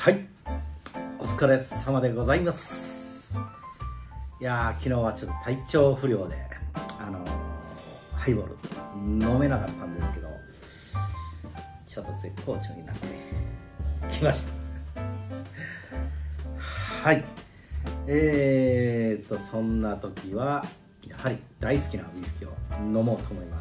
はい、お疲れ様でございます。いやー、昨日はちょっと体調不良でハイボール飲めなかったんですけど、ちょっと絶好調になってきました。はい、そんな時はやはり大好きなウイスキーを飲もうと思います。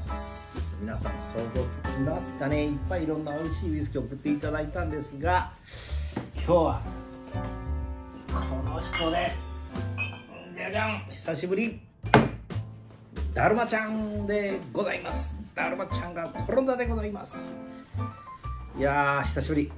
皆さん想像つきますかね。いっぱいいろんな美味しいウイスキーを送っていただいたんですが、今日はこの人でじゃじゃん、久しぶり、だるまちゃんでございます。だるまちゃんが転んだでございます。いやー、久しぶり。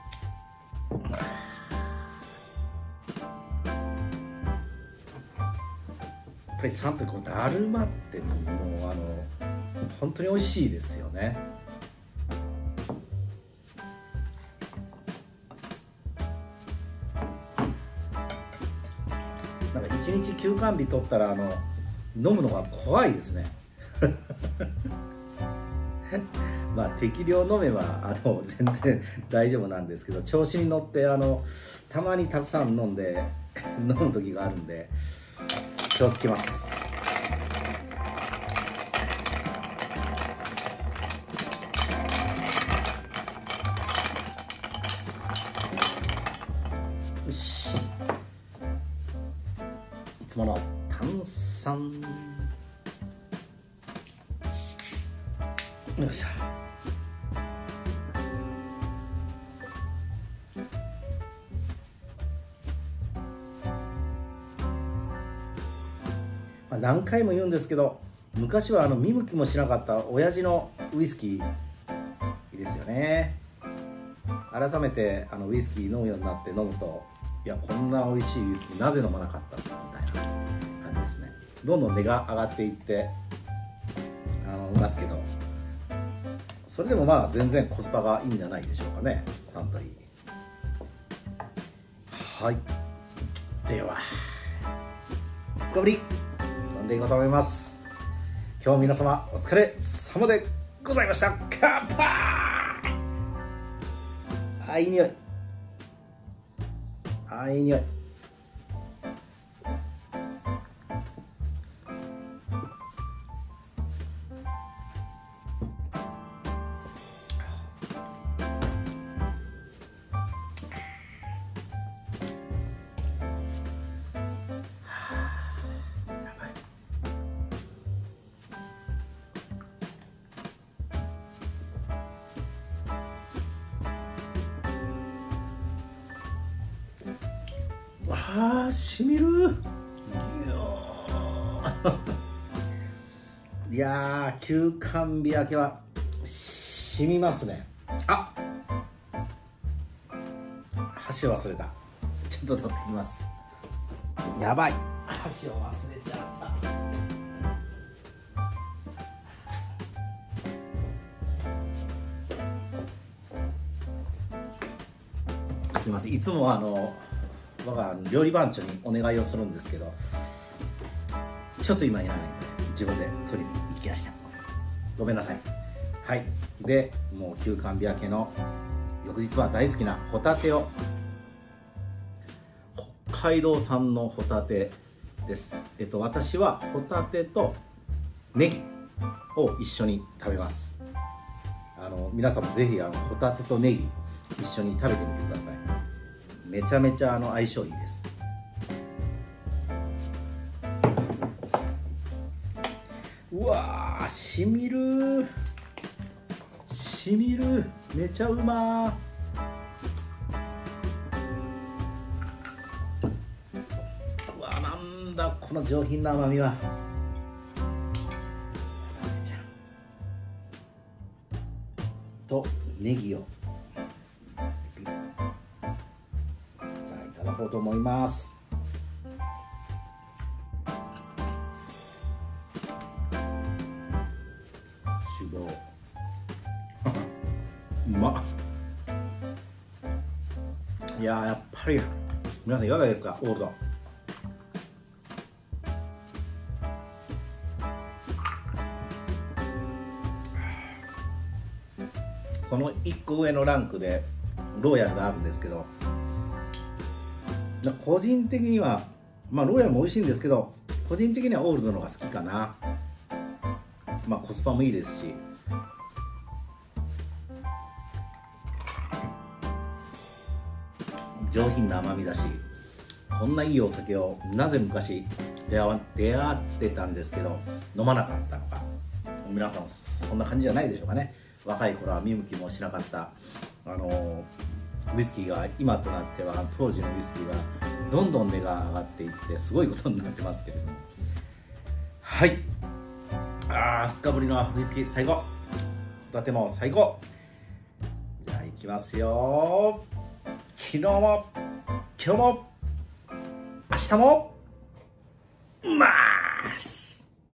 やっぱりさんとこうだるまってもう本当に美味しいですよね。なんか一日休館日取ったら飲むのが怖いですね。まあ適量飲めば全然大丈夫なんですけど、調子に乗ってたまにたくさん飲んで飲む時があるんで気をつけます。よし、いつもの炭酸、よいしょ。何回も言うんですけど、昔は見向きもしなかった親父のウイスキーいいですよね。改めてウイスキー飲むようになって飲むと、いや、こんな美味しいウイスキーなぜ飲まなかったみたいな感じですね。どんどん値が上がっていっていますけど、それでもまあ全然コスパがいいんじゃないでしょうかね、サントリー。はい、では2日ぶり飲んでいこうと思います。今日も皆様お疲れ様でございました。乾杯。あ、いい匂い。あ、いい匂い。あー、しみる。いやー、休館日明けはしみますね。あ、箸忘れた。ちょっと取ってきます。やばい、箸を忘れちゃった。すいません、いつも我が料理番長にお願いをするんですけど、ちょっと今いらないので自分で取りに行きました。ごめんなさい。はい、でもう休館日明けの翌日は大好きなホタテを、北海道産のホタテです。私はホタテとネギを一緒に食べます。皆さんもぜひホタテとネギ一緒に食べてみてください。めちゃめちゃ相性いいです。うわー、しみるしみる、めちゃうまー。うわー、なんだこの上品な甘みは。ホタテちゃんとネギをいただこうと思います。脂肪うまっ。いやー、やっぱり皆さんいかがですか、オールド。その1個上のランクでローヤルがあるんですけど、 個人的にはまあロイヤルも美味しいんですけど、個人的にはオールドの方が好きかな。まあコスパもいいですし、上品な甘みだし、こんないいお酒をなぜ昔出会ってたんですけど飲まなかったのか。皆さんそんな感じじゃないでしょうかね。若い頃は見向きもしなかったウイスキーが今となっては、当時のウイスキーがどんどん値が上がっていってすごいことになってますけれども、はい、2日ぶりのウイスキー最高、ホタテも最高。じゃあいきますよ。昨日も今日も明日もまーし